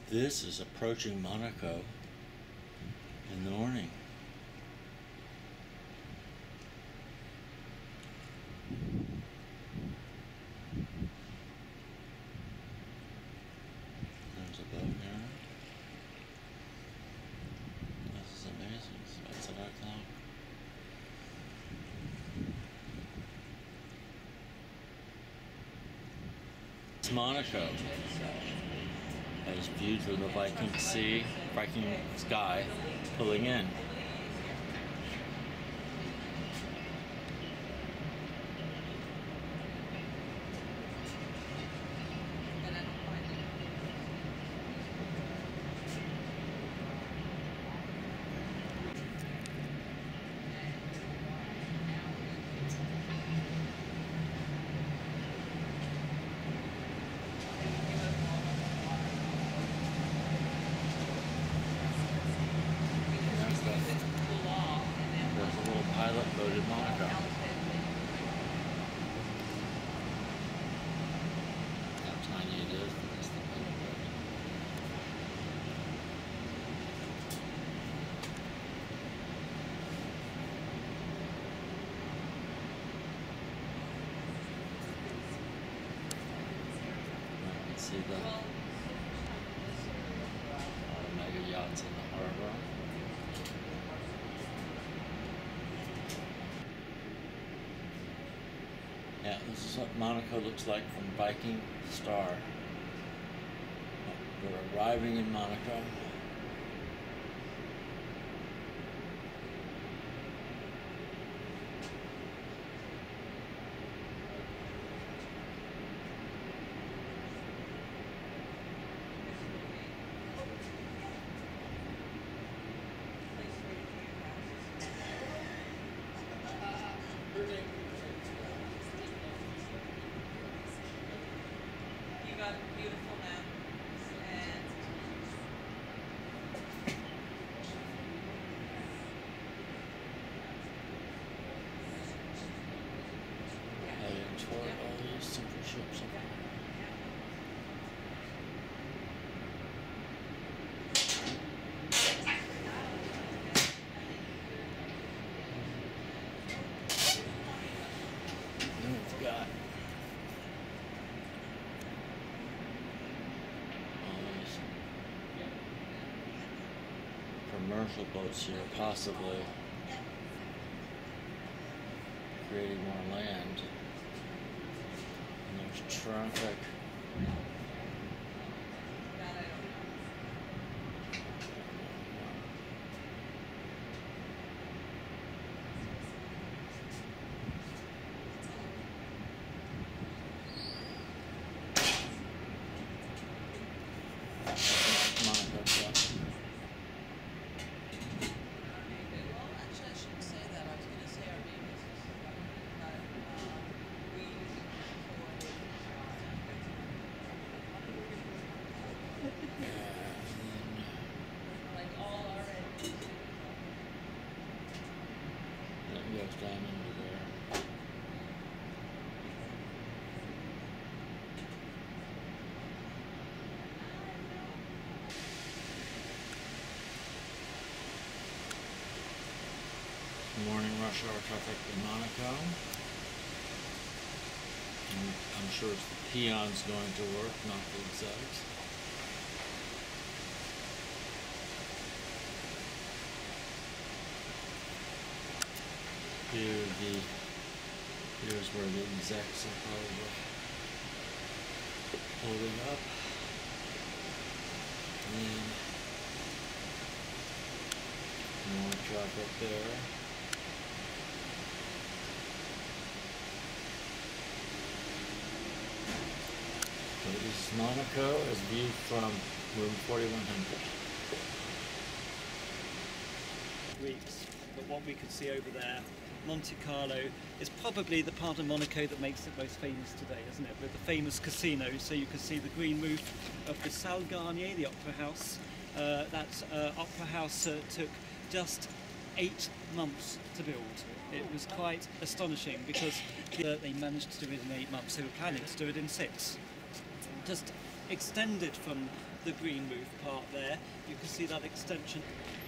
This is approaching Monaco in the morning. There's a boat here. This is amazing. It's about 7 o'clock. It's Monaco. As viewed from the Viking Sky pulling in. There's a little pilot boat in Monaco. How tiny it is, but that's the pilot boat. You can see the mega yachts in the harbor. Yeah, this is what Monaco looks like from Viking Star. We're arriving in Monaco. Got beautiful mountains and heading toward all these super ships. Then we've got commercial boats here, possibly creating more land. And there's traffic. Monaco traffic. like all already. That goes down into there. Morning rush hour traffic in Monaco. And I'm sure it's the peons going to work, not the execs. Here's where the execs are probably holding up. And more traffic there. So this is Monaco as viewed from room 4100. Reefs, but what we could see over there, Monte Carlo, is probably the part of Monaco that makes it most famous today, isn't it? With the famous casino, so you can see the green roof of the Salle Garnier, the opera house. That opera house took just 8 months to build. It was quite astonishing because they managed to do it in 8 months. They were planning to do it in 6. Just extended from the green roof part there. You can see that extension